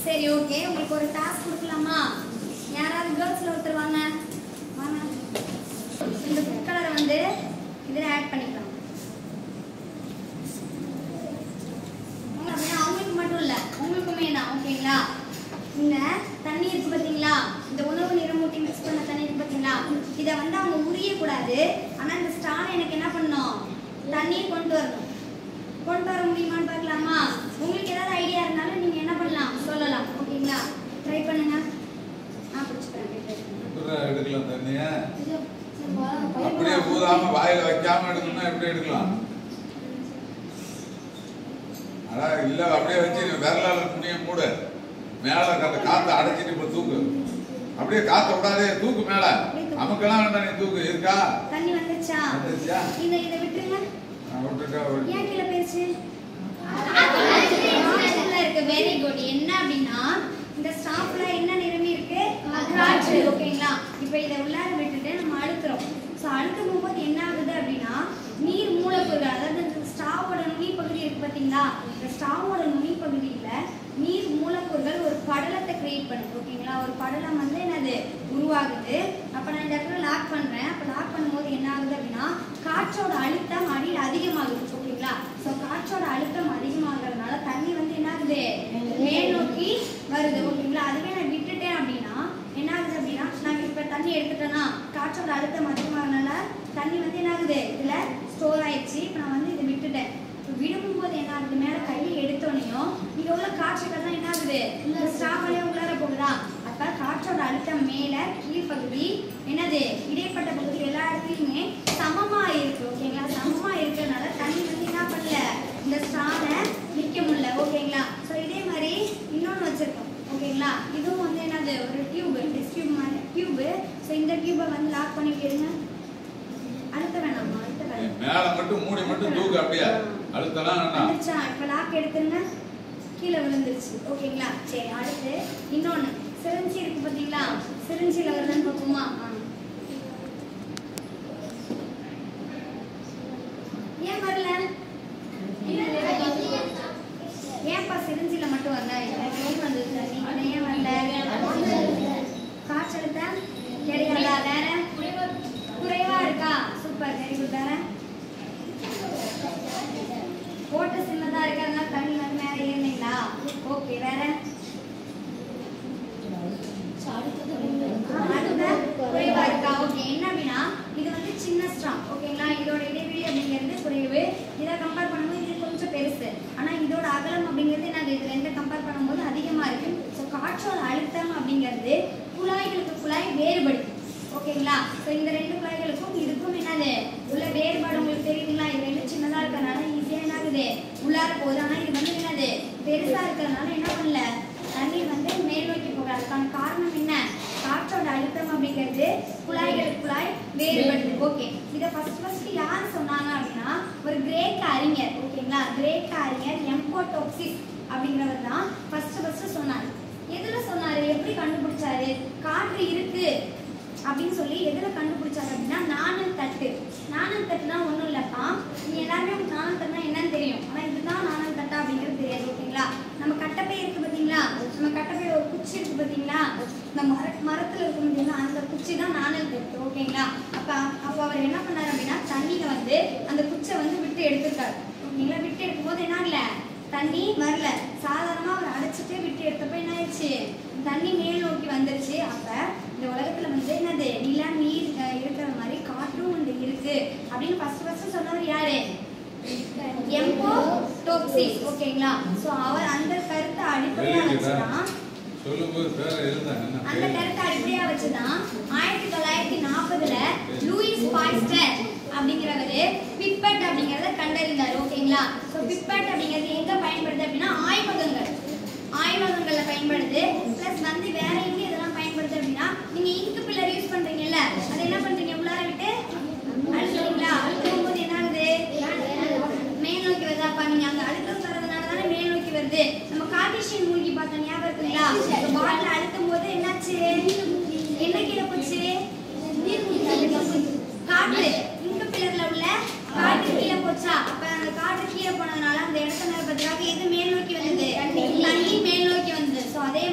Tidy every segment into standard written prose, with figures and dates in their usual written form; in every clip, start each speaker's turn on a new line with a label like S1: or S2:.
S1: சரி ஓகே, உங்களுக்கு ஒரு டாஸ்க் கொடுக்கலாமா? யாராவது கேர்ள்ஸ்ல ஒருத்தர் வாங்க வாங்க. இந்த ஃபுட் கலரை வந்து இதில் ஆட் பண்ணிக்கலாம். அப்படின்னா அவங்களுக்கு மட்டும் இல்லை, உங்களுக்குமே தான். ஓகேங்களா? இந்த தண்ணி இருக்கு பார்த்தீங்களா, இந்த உணவு நிறமூட்டி மிக்ஸ் பண்ண தண்ணி இருக்கு பார்த்தீங்களா, இதை வந்து அவங்க உரியக்கூடாது. ஆனால் இந்த ஸ்டார் எனக்கு என்ன பண்ணணும், தண்ணியை கொண்டு வரணும். கொண்டு வர முடியுமான்னு பார்க்கலாமா? உங்களுக்கு ஏதாவது ஐடியா இருந்தாலும் நீங்கள் என்ன பண்ணலாம், சொல்லலாம். ஓகேங்களா? ட்ரை பண்ணுங்க.
S2: எடுக்கலாம் தண்ணியை அப்படியே ஊதாம வாயில வைக்காம எடுக்கணும்னா எப்படி எடுக்கலாம்? அதான் இல்ல, அப்படியே வச்சு விரலால துணியை மூடு, மேல காத்த அடைச்சிட்டு இப்ப தூக்கு. அப்படியே காத்த விடாதே, தூக்கு மேல. நமக்கெல்லாம் வேண்டாம், நீ தூக்கு. இருக்கா
S1: தண்ணி வந்துச்சா?
S2: வந்துச்சா?
S1: இதை விட்டுருங்க. ஏன் கீழே போயிருச்சு? இருக்கு. Very good. என்ன அப்படின்னா இந்த ஸ்டாப்ல என்ன நிரம்பி இருக்கு? காற்று. ஓகேங்களா? இப்போ இதை உள்ளார விட்டுட்டு நம்ம அழுத்துறோம். ஸோ அழுத்தும் போது என்ன ஆகுது அப்படின்னா நீர் மூலப்பொருள், அதாவது இந்த ஸ்டாவோட நுனி பகுதி இருக்கு பார்த்தீங்களா, இந்த ஸ்டாவோட நுனி பகுதியில் நீர் மூலப்பொருட்கள் ஒரு படலத்தை கிரியேட் பண்ணுது. ஓகேங்களா? ஒரு படலம் வந்து என்னது உருவாகுது. அப்போ நான் இந்த இடத்துல லாக் பண்ணுறேன். அப்போ லாக் பண்ணும்போது என்ன ஆகுது அப்படின்னா காற்றோட அழுத்தம் அடியில் அதிகமாகுது. ஓகேங்களா? ஸோ காற்றோட அழுத்தம் அதிகமாகிறதுனால தண்ணி வந்து என்ன ஆகுது, மேல் நோக்கி வருது. ஓகேங்களா? அதுவே நான் விட்டுட்டேன் அப்படின்னா என்ன ஆகுது அப்படின்னா, நான் இப்போ தண்ணி எடுத்துட்டேன்னா காற்றோட அழுத்தம் அதிகமாகறதுனால தண்ணி வந்து என்ன ஆகுது, இதில் ஸ்டோர் ஆயிடுச்சு. இப்போ நான் வந்து இதை விட்டுட்டேன். விடும்போது என்ன ஆகுது, மேலே கையை எடுத்தோனையும் இங்கே உள்ள காற்றுகள் தான் என்ன ஆகுது, இந்த ஸ்டாஃபாலே உள்ளார போகுதா. அப்போ காற்றோட அழுத்தம் மேலே கீழ்ப்பகுதி என்னது இடைப்பட்ட பகுதி எல்லா இடத்துலையுமே சமமாக இருக்கு. ஓகேங்களா? சமமாக இருக்கிறதுனால தண்ணி வந்து என்ன பண்ணல, இந்த ஸ்டாரை நிற்க முடியல. ஓகேங்களா? ஸோ இதே மாதிரி இன்னொன்று வச்சுருக்கோம். ஓகேங்களா? இதுவும் வந்து என்னது ஒரு டியூப், டெஸ்ட் டியூப் மாதிரி டியூபு. ஸோ இந்த டியூபை வந்து லாக் பண்ணி கேளுங்க. அழுத்த வேணாமா? அழுத்த வேணாம்,
S2: மேல மட்டும் மூடி மட்டும் தூக்கு. அப்படியே அழுத்தலாம் வேண்டாம்.
S1: வந்துச்சா? இப்போ லாக் எடுத்துருங்க. கீழே விழுந்துருச்சு. ஓகேங்களா? சரி, அடுத்து இன்னொன்று சிரிஞ்சி இருக்கு பார்த்தீங்களா, சிரிஞ்சியில் வருதுன்னு பார்ப்போமா? ஏன் வரல? ஏன்ப்பா சிரிஞ்சியில் மட்டும் வரல? ஏன் வந்தது? நீங்கள் ஏன் வரல? காய்ச்சலுத்த கிடையாதா? வேற குறைவா இருக்கா? Super, very good. வேற ஓட்ட சின்னதா இருக்கிறதுனால தண்ணி வந்து மேலே ஏறினீங்களா? ஓகே. வேற குறைவா இருக்கா? ஓகே. என்ன அப்படின்னா இது வந்து சின்ன ஸ்ட்ராங். ஓகேங்களா? இதோட இடைவெளி அப்படிங்கிறது குறைவு. இதை கம்பேர் பண்ணும்போது இது கொஞ்சம் பெருசு. ஆனால் இதோட அகலம் அப்படிங்கிறது நாங்கள் இது ரெண்டை கம்பேர் பண்ணும்போது அதிகமாக இருக்கு. ஸோ காற்றோட அழுத்தம் அப்படிங்கிறது குழாய்களுக்கு குழாய் வேறுபடுது. ஓகேங்களா? ஸோ இந்த ரெண்டு குழாய்களுக்கும் இதுக்கும் என்னது உள்ள வேறுபாடு உங்களுக்கு தெரியுதுங்களா? இது ரெண்டு சின்னதாக இருக்கிறதுனால ஈஸியாக என்ன ஆகுது, உள்ளார போகுது. ஆனால் இது வந்து என்னது பெருசாக இருக்கிறதுனால என்ன பண்ணல, தண்ணீர் வந்து மேல் நோக்கி போகாது. அதுக்கான காரணம் என்ன, காற்றோட அழுத்தம் அப்படிங்கிறது குழாய்களுக்கு குழாய் வேறுபடுது. ஓகே. இதை ஃபர்ஸ்ட் யார் சொன்னாங்க அப்படின்னா ஒரு கிரேக்க அறிஞர். ஓகேங்களா? கிரேக்க அறிஞர் எம்போடோக்சிஸ் அப்படிங்கிறவர் தான் ஃபர்ஸ்ட் சொன்னார். எதுல சொன்னாரு, எப்படி கண்டுபிடிச்சாரு? காற்று இருக்கு அப்படின்னு சொல்லி எதுல கண்டுபிடிச்சாரு அப்படின்னா நாணல் தட்டு. நாணல் தட்டுனா ஒன்றும் இல்லப்பா, நீங்க எல்லாருமே நாணல் தட்டுனா என்னன்னு தெரியும், ஆனால் இதுதான் நாணல் தட்டா அப்படிங்கிறது தெரியாது. ஓகேங்களா? நம்ம கட்டப்பை இருக்கு பார்த்தீங்களா, நம்ம கட்டப்பையில ஒரு குச்சி இருக்கு பார்த்தீங்களா, இந்த மரத்தில் இருக்கு பார்த்தீங்களா, அந்த குச்சி தான் நாணல் தட்டு. ஓகேங்களா? அப்போ அவர் என்ன பண்ணாரு அப்படின்னா தண்ணியை வந்து அந்த குச்சை வந்து விட்டு எடுத்துருக்காரு. ஓகேங்களா? விட்டு எடுக்கும்போது என்ன இல்லை, தண்ணி வரல. சாதாரணமாக அவர் அடைச்சிட்டு விட்டு எடுத்தப்போ என்ன ஆயிடுச்சு, தண்ணி மேல் நோக்கி வந்துருச்சு. அப்போ இந்த உலகத்தில் வந்து என்னது நில நீர் இருக்கிற மாதிரி காற்றும் ஒன்று இருக்கு அப்படின்னு ஃபர்ஸ்ட் சொன்னவர் யாரு, எம்போடோக்சிஸ். ஓகேங்களா? ஸோ அவர் அந்த கருத்தை அடிப்படையாக வச்சுதான் அந்த கருத்தை அடிப்படையாக வச்சுதான் 1940 லூயிஸ் பாய்ஸ்டர் அப்படிங்கிறவரு பிப்பட் அப்படிங்கிறத கண்டறிந்தார். ஓகேங்களா? ஸோ பிப்பட் அப்படிங்கிறது எங்க பயன்படுது அப்படின்னா ஆய்வகங்கள்ல பயன்படுது. பிளஸ் வந்து வேற எங்க இதெல்லாம் பயன்படுது அப்படின்னா நீங்க இங்கு பில்லர் யூஸ் பண்றீங்கல்ல, அதை என்ன பண்றீங்க, உள்ளார விட்டு அழுத்துறீங்களா, அழுத்தும் போது என்ன ஆகுது, மேல் நோக்கி வருது. அப்ப நீங்க அங்க அழுத்தம் தரதுனால தானே மேல் நோக்கி வருது. நம்ம கார்டீசியன் மூழ்கி பார்த்தோம், ஞாபகம் இருக்குங்களா? பாட்டில் அழுத்தும் போது என்னாச்சு, என்ன கீழே போச்சு, காற்று. இங்கு பில்லர்ல உள்ள காற்று கீழே போச்சா? அப்ப அந்த காற்று கீழே போனதுனால அந்த இடத்த நிரப்பதுக்காக எது மேல் நோக்கி வந்தது, தண்ணி மேல் நோக்கி வந்தது. ஸோ அதே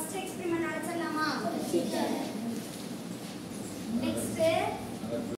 S1: ஃபர்ஸ்ட் எக்ஸ்பெரிமெண்ட் அழைச்சிடலாமா? நெக்ஸ்ட்